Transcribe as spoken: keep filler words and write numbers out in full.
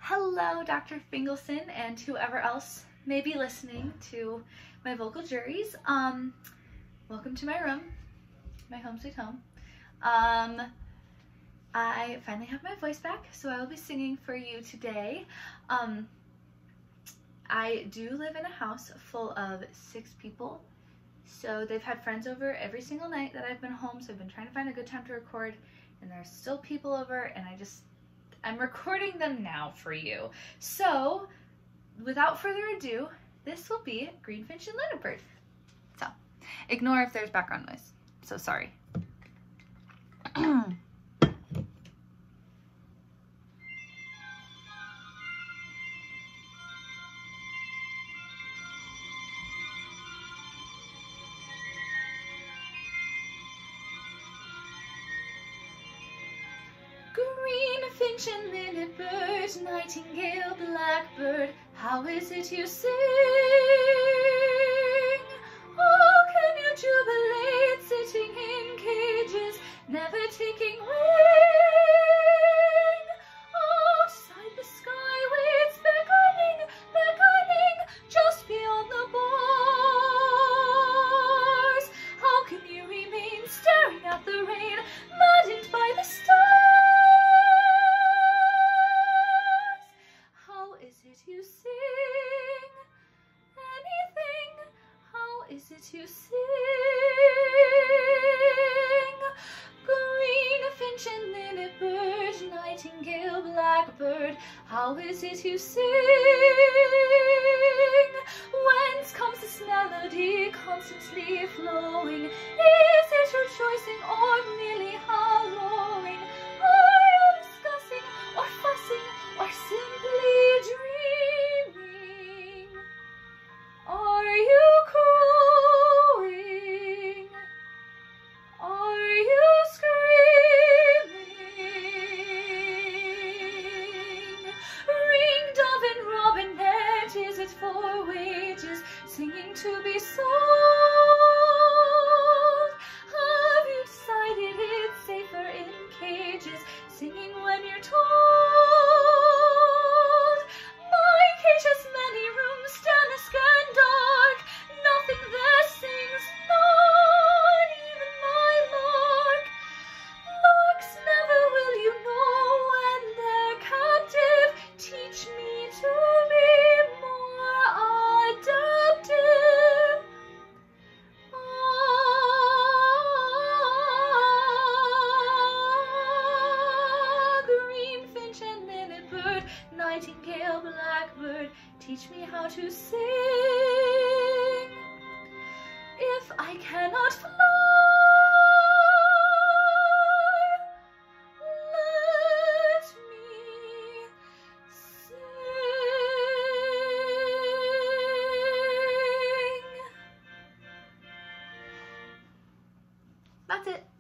Hello, Doctor Fingelson and whoever else may be listening to my vocal juries. Um, welcome to my room, my home sweet home. Um, I finally have my voice back, so I will be singing for you today. Um, I do live in a house full of six people, so they've had friends over every single night that I've been home, so I've been trying to find a good time to record, and there's still people over, and I just I'm recording them now for you. So, without further ado, this will be Greenfinch and Linnet-bird. So, ignore if there's background noise. So sorry. Greenfinch and linnet-bird, nightingale, blackbird, how is it you sing? Oh, can you jubilate, sitting in cages, never taking wing? Outside the sky waits beckoning, beckoning, just beyond the bars. How can you remain staring at the rain, maddened by the stars? You sing anything, how is it you sing? Greenfinch and linnet-bird, nightingale, blackbird, how is it you sing? Whence comes this melody constantly flowing? Is it rejoicing or merely hallowing? Are you discussing or fussing or simply dreaming? Are you crowing? Are you screaming? Ring, dove and robinet, is it for wages, singing to be sold? Have you decided it's safer in cages, singing when you're told? My cage has many rooms, damask and dark, nothing there sings, not even my lark. Larks never will you know when they're captive, teach me to be more adaptive. Ah, greenfinch and linnet-bird, nightingale, blackbird, teach me how to sing. If I cannot fly, let me sing. That's it.